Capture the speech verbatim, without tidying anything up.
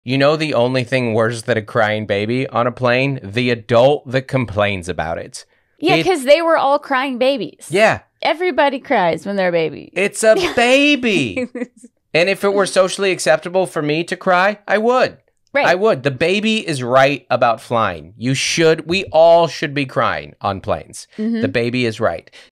You know the only thing worse than a crying baby on a plane? The adult that complains about it. Yeah, It- because they were all crying babies. Yeah. Everybody cries when they're a baby. It's a baby. And if it were socially acceptable for me to cry, I would. Right. I would. The baby is right about flying. You should, we all should be crying on planes. Mhm. The baby is right.